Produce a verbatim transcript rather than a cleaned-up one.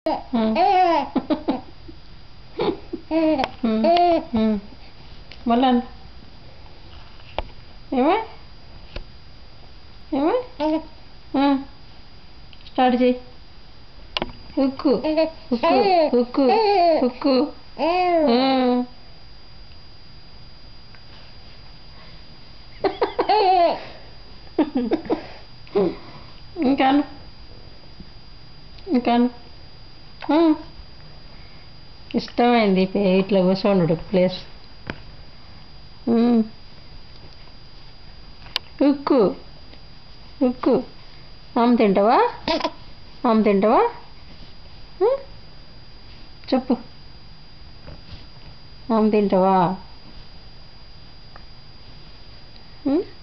మళ్ళా ఏమే ఏమే స్టార్ట్ చేయి ఉక్కు ఉక్కు ఉక్కు ఉక్కు ఇంకాను ఇంకాను ఇష్టమైంది ఇట్లా కూర్చోండు ప్లేస్ ఉక్కు ఉక్కు ఆమె తింటావా ఆమె తింటావా చెప్పు ఆమె తింటావా